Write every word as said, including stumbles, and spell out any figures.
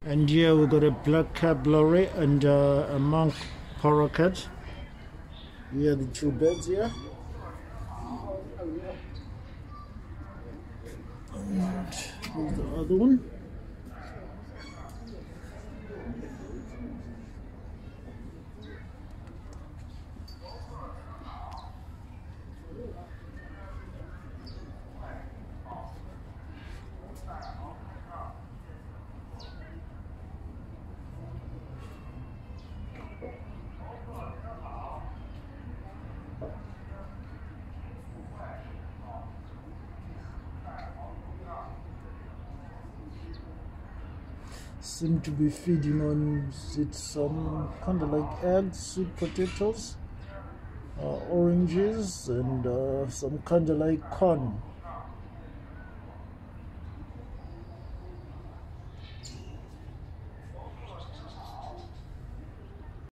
And here we got a black cap Lory and uh, a monk Parakeet. Here are the two beds here. And here's the other one. Seem to be feeding on it some kind of like eggs, sweet potatoes, uh, oranges, and uh, some kind of like corn.